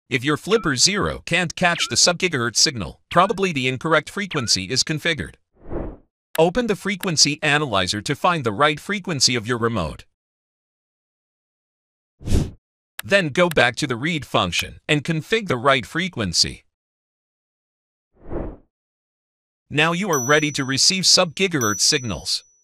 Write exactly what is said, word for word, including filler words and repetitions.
If your Flipper Zero can't catch the sub-gigahertz signal, probably the incorrect frequency is configured. Open the frequency analyzer to find the right frequency of your remote. Then go back to the read function and configure the right frequency. Now you are ready to receive sub-gigahertz signals.